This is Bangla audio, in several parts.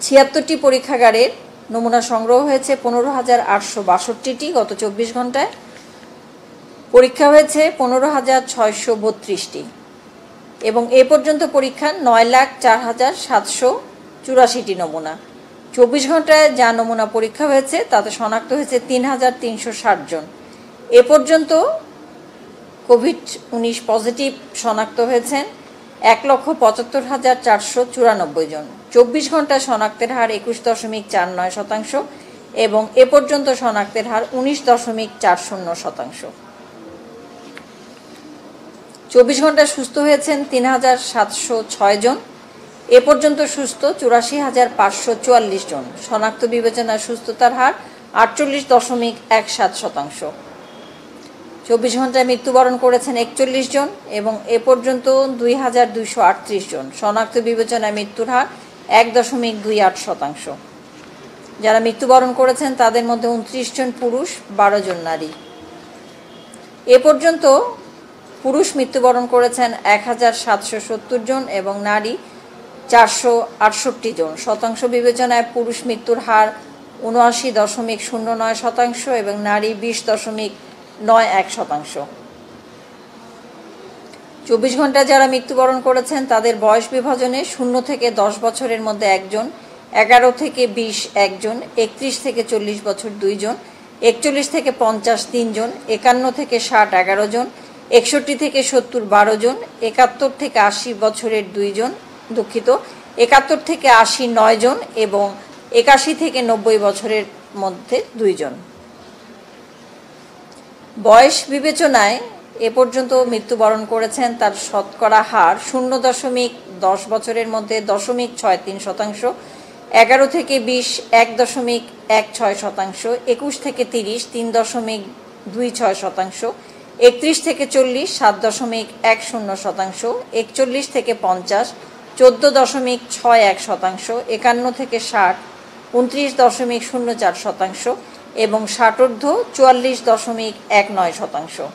৭৬টি পরীক্ষাগারের নমুনা সংগ্রহ হয়েছে ১৫,৮৬২টি গত ২৪ ঘন্টায়। পরীক্ষা হয়েছে ১৫,৬৩২টি এবং এ পর্যন্ত পরীক্ষা ৯,০৪,৭৮৪টি নমুনা। ২৪ ঘন্টায় যা নমুনা পরীক্ষা হয়েছে তাতে শনাক্ত হয়েছে ৩,৩৬০ জন। এ পর্যন্ত কোভিড-১৯ পজিটিভ শনাক্ত হয়েছেন ১,৭৫,৪৯৪ জন। ২৪ ঘন্টায় শনাক্তের হার ২১.৪৯% এবং এ পর্যন্ত শনাক্তের হার ১৯.৪০%। ২৪ ঘন্টায় সুস্থ হয়েছেন ৩,৭০৬ জন। এ পর্যন্ত সুস্থ ৮৪,৫৪৪ জন। শনাক্ত বিবেচনায় সুস্থতার হার ৪৮.১৭%। ২৪ ঘন্টায় মৃত্যুবরণ করেছেন ৪১ জন এবং এ পর্যন্ত ২,২৩৮ জন। শনাক্ত বিবেচনায় মৃত্যুর হার ১.28%। যারা মৃত্যুবরণ করেছেন তাদের মধ্যে ২৯ জন পুরুষ, ১২ জন নারী। এ পর্যন্ত পুরুষ মৃত্যুবরণ করেছেন ১,৭৭০ জন এবং নারী ৪৬৮ জন। শতাংশ বিবেচনায় পুরুষ মৃত্যুর হার ৭৯.09% এবং নারী ২০.৯১%। ২৪ ঘন্টায় যারা মৃত্যুবরণ করেছেন তাদের বয়স বিভাজনে ০ থেকে ১০ বছরের মধ্যে ১ জন, ১১ থেকে ২০ ১ জন, ৩১ থেকে ৪০ বছর ২ জন, ৪১ থেকে ৫০ ৩ জন, ৫১ থেকে ৬০ ১১ জন, ৬১ থেকে ৭০ ১২ জন, ৭১ থেকে ৮০ বছরের ২ জন, ৭১ থেকে ৮০ ৯ জন এবং ৮১ থেকে ৯০ বছরের মধ্যে ২ জন। বয়স বিবেচনায় এ পর্যন্ত মৃত্যুবরণ করেছেন তার শতকরা হার ০.১০ বছরের মধ্যে ০.৬৩%, ১১ থেকে ২০ ১.১৬%, ২১ থেকে ৩০ ৩.২৬%, ৩১ থেকে ৪০ ৭.১০%, ৪১ থেকে ৫০ ১৪.৬১%, ৫১ থেকে ৬০ ২৯.০৪% এবং ৬০ ৪৪.১৯%।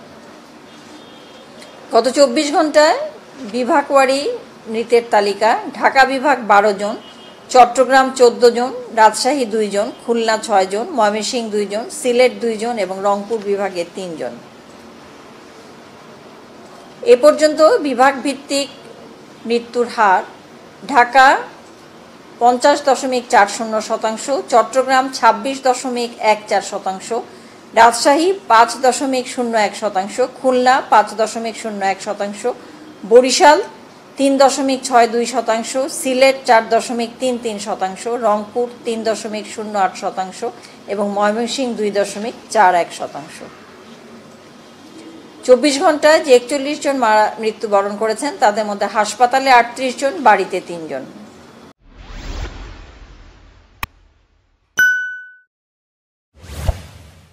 গত ২৪ ঘন্টায় বিভাগওয়ারি মৃতের তালিকা: ঢাকা বিভাগ ১২ জন, চট্টগ্রাম ১৪ জন, রাজশাহী ২ জন, খুলনা ৬ জন, ময়মনসিংহ ২ জন, সিলেট ২ জন এবং রংপুর বিভাগে ৩ জন। এ পর্যন্ত বিভাগ ভিত্তিক মৃত্যুর হার: ঢাকা ৫০.৪০%, চট্টগ্রাম ২৬.১৪%, রাজশাহী ৫.০১%, খুলনা ৫.০১%, বরিশাল ৩.৬২%, সিলেট ৪.৩৩%, রংপুর ৩.০৮% এবং ময়মনসিংহ ২.৪১%। ২৪ ঘন্টায় যে ৪১ জন মৃত্যুবরণ করেছেন তাদের মধ্যে হাসপাতালে ৩৮ জন, বাড়িতে ৩ জন।